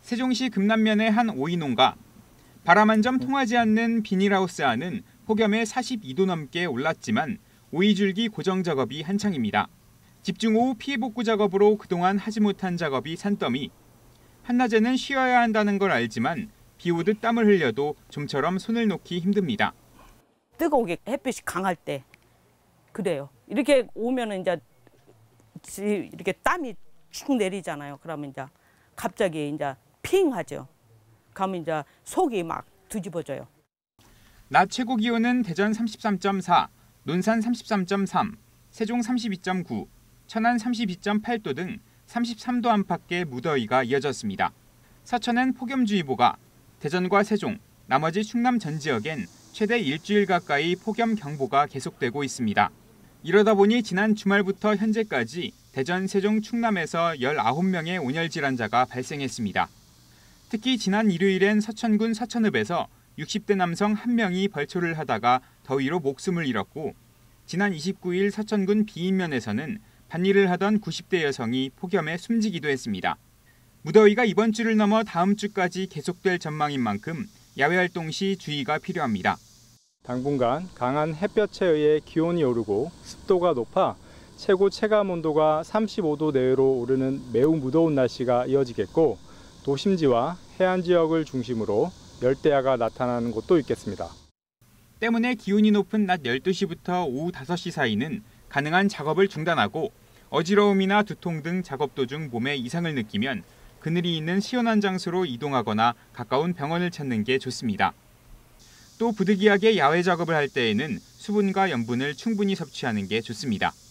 세종시 금남면의 한 오이 농가. 바람 한 점 통하지 않는 비닐하우스 안은 폭염에 42도 넘게 올랐지만 오이줄기 고정 작업이 한창입니다. 집중 호우 피해 복구 작업으로 그동안 하지 못한 작업이 산더미. 한낮에는 쉬어야 한다는 걸 알지만 비 오듯 땀을 흘려도 좀처럼 손을 놓기 힘듭니다. 뜨거우게 햇빛이 강할 때 그래요. 이렇게 오면은 이제 이렇게 땀이 쭉 내리잖아요. 그러면 이제 갑자기 이제 핑 하죠. 그러면 이제 속이 막 뒤집어져요. 낮 최고 기온은 대전 33.4, 논산 33.3, 세종 32.9, 천안 32.8도 등 33도 안팎의 무더위가 이어졌습니다. 서천엔 폭염주의보가, 대전과 세종, 나머지 충남 전 지역엔 최대 일주일 가까이 폭염 경보가 계속되고 있습니다. 이러다 보니 지난 주말부터 현재까지 대전, 세종, 충남에서 19명의 온열 질환자가 발생했습니다. 특히 지난 일요일엔 서천군 서천읍에서 60대 남성 1명이 벌초를 하다가 더위로 목숨을 잃었고, 지난 29일 서천군 비인면에서는 밭일을 하던 90대 여성이 폭염에 숨지기도 했습니다. 무더위가 이번 주를 넘어 다음 주까지 계속될 전망인 만큼 야외 활동 시 주의가 필요합니다. 당분간 강한 햇볕에 의해 기온이 오르고 습도가 높아 최고 체감 온도가 35도 내외로 오르는 매우 무더운 날씨가 이어지겠고, 도심지와 해안 지역을 중심으로 열대야가 나타나는 곳도 있겠습니다. 때문에 기온이 높은 낮 12시부터 오후 5시 사이는 가능한 작업을 중단하고 어지러움이나 두통 등 작업 도중 몸에 이상을 느끼면 그늘이 있는 시원한 장소로 이동하거나 가까운 병원을 찾는 게 좋습니다. 또 부득이하게 야외 작업을 할 때에는 수분과 염분을 충분히 섭취하는 게 좋습니다.